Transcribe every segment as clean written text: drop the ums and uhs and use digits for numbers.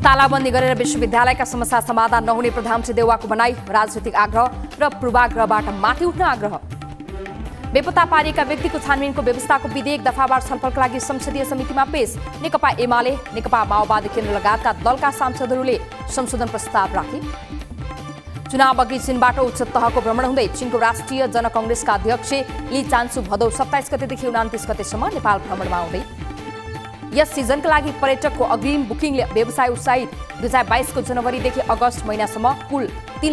तालाबन्दी गरेर विश्वविद्यालयका समस्या समाधान नहुने प्रधानमन्त्री देउवाको भनाई, राजनीतिक आग्रह र पूर्वाग्रहबाट माथि उठ्न आग्रह। बेपत्ता पारिएका व्यक्तिको छानबिनको व्यवस्थाको विधेयक दफावार छलफलका लागि संसदीय समितिमा पेश। नेकपा एमाले, नेकपा माओवादी केन्द्र लगायतका दलका सांसदहरूले संशोधन प्रस्ताव राखे। चुनाव अघि चीनबाट उच्च तहको भ्रमण हुँदै चीनको राष्ट्रिय जनकङ्ग्रेसका अध्यक्ष ली चान्सु भदौ 27 गतेदेखि 29 गतेसम्म नेपाल भ्रमणमा आउँदै। यस सिजनका लागि पर्यटकको अग्रिम बुकिङले व्यवसाय उत्साहित। 2022 को जनवरीदेखि अगस्त महिनासम्म कुल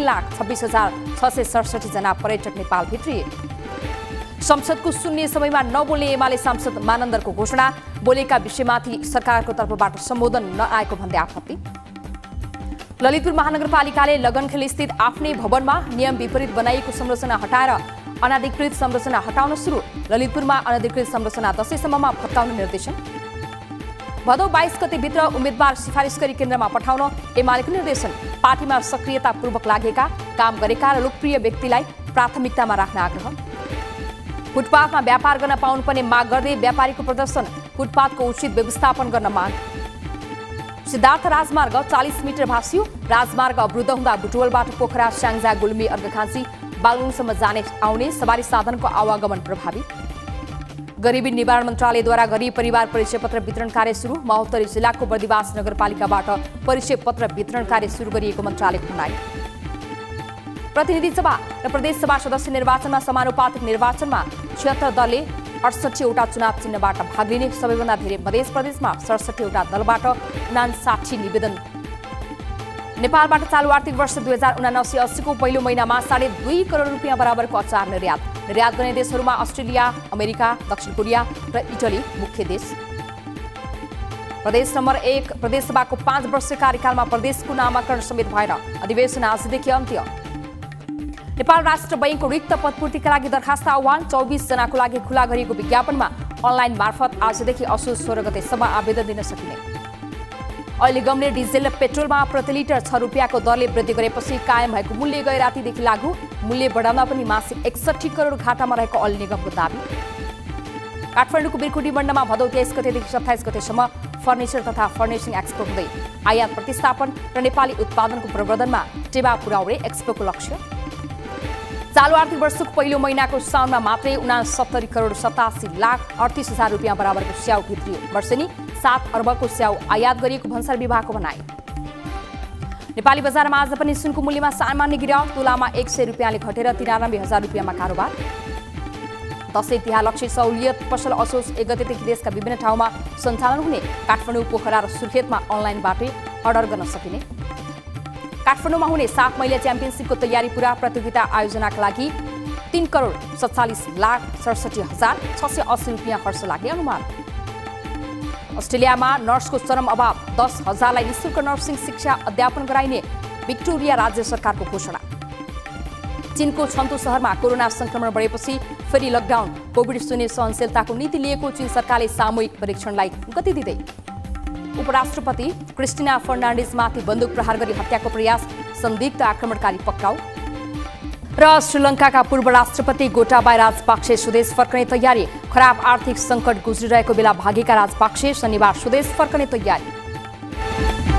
3,26,667 जना पर्यटक नेपाल भित्रिए। संसदको शून्य समयमा नबोल्ने एमाले सांसद मानन्दरको घोषणा, बोलेका विषयमाथि सरकारको तर्फबाट सम्बोधन नआएको भन्दै आपत्ति। ललितपुर महानगरपालिकाले लगनखेल स्थित आफ्नै भवनमा नियम विपरीत बनाइएको संरचना हटाएर अनाधिकृत संरचना हटाउन सुरु। ललितपुरमा अनाधिकृत संरचना 10 सम्ममा भत्काउन निर्देशन। भदौ 22 गतेभित्र उम्मेद्वार सिफारिस गरी केन्द्रमा पठाउन एमालेको निर्देशन। पार्टीमा सक्रियतापूर्वक लागेका, काम गरेका र लोकप्रिय व्यक्तिलाई प्राथमिकतामा राख्न आग्रह। फुटपाथमा व्यापार गर्न पाउनुपर्ने माग गर्दै व्यापारीको प्रदर्शन, फुटपाथको उचित व्यवस्थापन गर्न माग। सिद्धार्थ राजमार्ग 40 मिटर भासियो। राजमार्ग अवरुद्ध हुँदा बुटवलबाट पोखरा, स्याङ्जा, गुल्मी, अर्घखाँची, बागलुङसम्म जाने आउने सवारी साधनको आवागमन प्रभावित। गरिबी निवारण मन्त्रालयद्वारा गरीब परिवार परिचय पत्र वितरण कार्य सुरु। महोत्तरी जिल्लाको बर्दिवास नगरपालिकाबाट परिचय पत्र वितरण कार्य सुरु गरिएको मन्त्रालयको भनाई। प्रतिनिधि सभा र प्रदेश सभा सदस्य निर्वाचनमा समानुपातिक निर्वाचनमा 76 दलले 68 वटा चुनाव चिन्हबाट भाग लिने। सबैभन्दा धेरै मध्य प्रदेशमा 67 वटा दलबाट 59 निवेदन। नेपालबाट चालु आर्थिक वर्ष 2079-80 को पहिलो महिनामा 2.5 करोड रुपियाँ बराबरको अचार निर्यात। निर्यात गर्ने देशहरूमा अस्ट्रेलिया, अमेरिका, दक्षिण कोरिया र इटली मुख्य देश। प्रदेश नम्बर 1 प्रदेशसभाको 5 वर्षीय कार्यकालमा प्रदेशको नामाकरण समेत भएर अधिवेशन आजदेखि अन्त्य। नेपाल राष्ट्र बैंकको रिक्त पदपूर्तिका लागि दरखास्त आह्वान। 24 जनाको लागि खुला गरिएको विज्ञापनमा अनलाइन मार्फत आजदेखि असोज 16 गतेसम्म आवेदन दिन सकिने। ओइल निगमले डिजेल र पेट्रोलमा प्रति लिटर 6 रुपियाँको दरले वृद्धि गरेपछि कायम भएको मूल्य गए रातिदेखि लागू। मूल्य बढाउन पनि मासिक 61 करोड घाटामा रहेको ओइल निगमको दाबी। काठमाडौँको बिरकुटी मण्डलमा भदौ 23 गतेदेखि 27 गतेसम्म फर्निचर तथा फर्निशिङ एक्सपो हुँदै। आयात प्रतिस्थापन र नेपाली उत्पादनको प्रवर्धनमा टेवा पुर्याउने एक्सपोको लक्ष्य। चालु आर्थिक वर्षको पहिलो महिनाको साउनमा मात्रै 69 करोड 87 लाख 38 हजार रुपियाँ बराबरको स्याउ भित्रियो। वर्षेनी 7 अर्बको स्याउ आयात गरिएको भन्सार विभागको भनाई। नेपाली बजारमा आज पनि सुनको मूल्यमा सामान्य गिरावट। तोलामा 100 रुपियाँले घटेर 93,000 रुपियाँमा कारोबार। दशैं तिहार लक्षित सहुलियत पसल असोज 1 गतेदेखि देशका विभिन्न ठाउँमा सञ्चालन हुने। काठमाडौँ, पोखरा र सुर्खेतमा अनलाइनबाटै अर्डर गर्न सकिने। काठमाडौँमा हुने 7 महिला च्याम्पियनसिपको तयारी पूरा। प्रतियोगिता आयोजनाका लागि 3 करोड 47 लाख 67 हजार 680 रुपियाँ खर्च लाग्ने अनुमान। अस्ट्रेलियामा नर्सको चरम अभाव। 10,000लाई निःशुल्क नर्सिङ शिक्षा अध्यापन गराइने विक्टोरिया राज्य सरकारको घोषणा। चीनको छन्तु शहरमा कोरोना संक्रमण बढेपछि फेरि लकडाउन। कोभिड शून्य सहनशीलताको नीति लिएको चीन सरकारले सामूहिक परीक्षणलाई गति दिँदै। उपराष्ट्रपति क्रिस्टिना फर्नान्डिजमाथि बन्दुक प्रहार गरी हत्याको प्रयास, संदिग्ध आक्रमणकारी पक्राउ। र श्रीलङ्काका पूर्व राष्ट्रपति गोटाबाया राजपाक्से स्वदेश फर्कने तयारी। खराब आर्थिक सङ्कट गुज्रिरहेको बेला भागेका राजपाक्से शनिबार स्वदेश फर्कने तयारी।